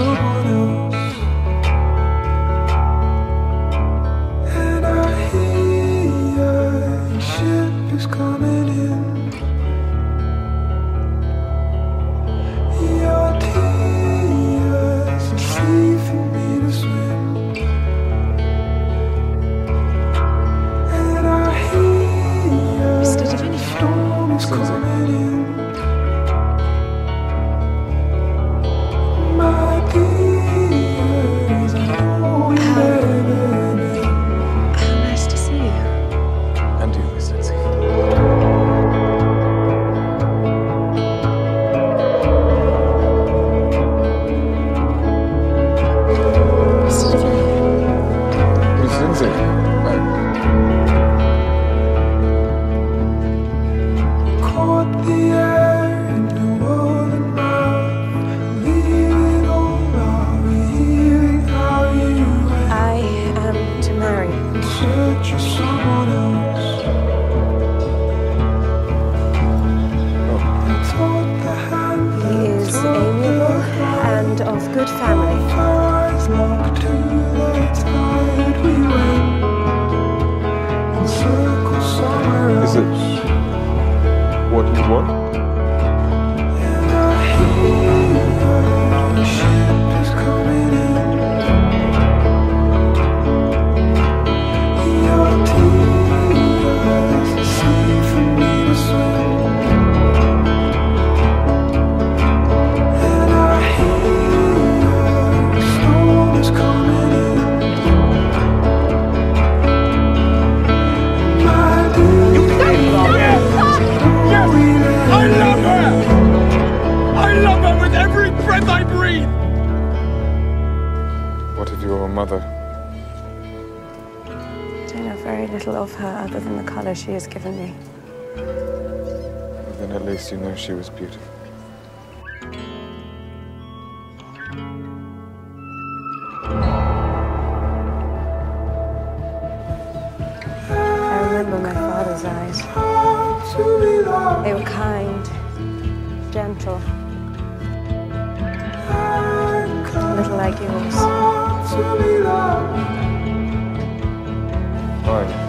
someone else. And I hear your ship is coming in. Your tears are sea for me to swim. And I hear the storm is coming in. My dears, I know we never knew. How nice to see you. And you, Miss Lindsay. Miss Lindsay. Caught the air in your woolen mouth. Leave it all out, hearing how you went. I am to marry. In search of someone else. I taught the hand He that is taught the amiable hand. and of good family. Our eyes locked to the tide we went. In circles somewhere else. Is it what you want? And I hear the ship is coming in. Your tears are sea for me to swim. And I hear the storm is coming in. My dear, I love her! I love her with every breath I breathe! What of your mother? I know very little of her other than the colour she has given me. Then at least you know she was beautiful. I remember my father's eyes. to be loved. They were kind, gentle, a little like yours. To be loved. Fine.